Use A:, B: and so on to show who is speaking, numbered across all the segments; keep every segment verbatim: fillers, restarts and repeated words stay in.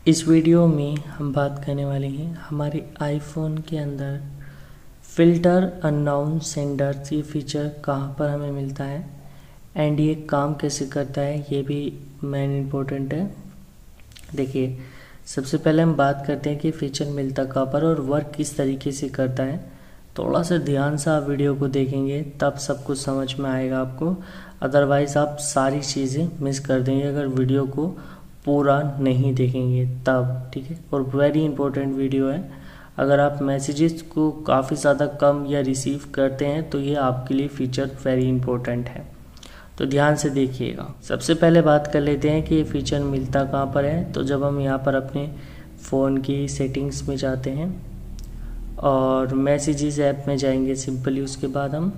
A: इस वीडियो में हम बात करने वाले हैं हमारे आईफोन के अंदर फ़िल्टर अननोन सेंडर्स ये फीचर कहाँ पर हमें मिलता है एंड ये काम कैसे करता है, ये भी मेन इम्पोर्टेंट है। देखिए, सबसे पहले हम बात करते हैं कि फ़ीचर मिलता कहाँ पर और वर्क किस तरीके से करता है। थोड़ा सा ध्यान से आप वीडियो को देखेंगे तब सब कुछ समझ में आएगा आपको, अदरवाइज़ आप सारी चीज़ें मिस कर देंगे अगर वीडियो को पूरा नहीं देखेंगे तब, ठीक है। और वेरी इंपॉर्टेंट वीडियो है, अगर आप मैसेजेस को काफ़ी ज़्यादा कम या रिसीव करते हैं तो ये आपके लिए फ़ीचर वेरी इंपॉर्टेंट है, तो ध्यान से देखिएगा। सबसे पहले बात कर लेते हैं कि ये फ़ीचर मिलता कहाँ पर है। तो जब हम यहाँ पर अपने फ़ोन की सेटिंग्स में जाते हैं और मैसेजेस ऐप में जाएंगे सिंपली, उसके बाद हम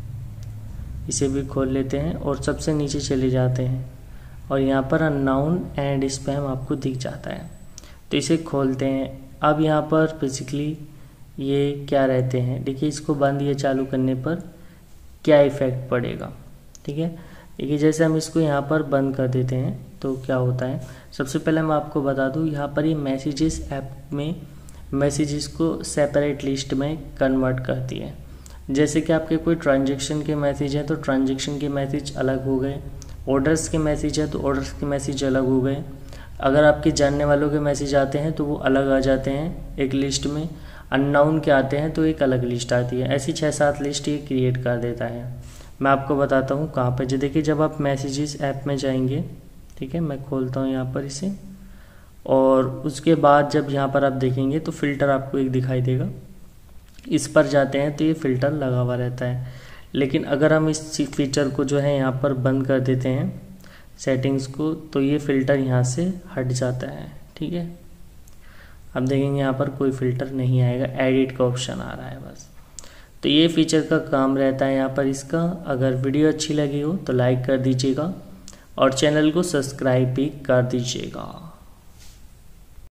A: इसे भी खोल लेते हैं और सबसे नीचे चले जाते हैं और यहाँ पर अननोन एंड स्पैम आपको दिख जाता है, तो इसे खोलते हैं। अब यहाँ पर बेसिकली ये क्या रहते हैं, देखिए इसको बंद या चालू करने पर क्या इफ़ेक्ट पड़ेगा, ठीक है। देखिए जैसे हम इसको यहाँ पर बंद कर देते हैं तो क्या होता है, सबसे पहले मैं आपको बता दूँ, यहाँ पर ये मैसेजेस ऐप में मैसेजेस को सेपरेट लिस्ट में कन्वर्ट करती है। जैसे कि आपके कोई ट्रांजेक्शन के मैसेज हैं तो ट्रांजेक्शन के मैसेज अलग हो गए, ऑर्डर्स के मैसेज है तो ऑर्डर्स के मैसेज अलग हो गए, अगर आपके जानने वालों के मैसेज आते हैं तो वो अलग आ जाते हैं एक लिस्ट में, अननोन के आते हैं तो एक अलग लिस्ट आती है। ऐसी छः सात लिस्ट ये क्रिएट कर देता है। मैं आपको बताता हूँ कहाँ पर। जो देखिए, जब आप मैसेजेस ऐप में जाएंगे, ठीक है, मैं खोलता हूँ यहाँ पर इसे, और उसके बाद जब यहाँ पर आप देखेंगे तो फ़िल्टर आपको एक दिखाई देगा, इस पर जाते हैं तो ये फ़िल्टर लगा हुआ रहता है। लेकिन अगर हम इस फीचर को जो है यहाँ पर बंद कर देते हैं सेटिंग्स को, तो ये फ़िल्टर यहाँ से हट जाता है, ठीक है। अब देखेंगे यहाँ पर कोई फ़िल्टर नहीं आएगा, एडिट का ऑप्शन आ रहा है बस। तो ये फीचर का काम रहता है यहाँ पर इसका। अगर वीडियो अच्छी लगी हो तो लाइक कर दीजिएगा और चैनल को सब्सक्राइब भी कर दीजिएगा।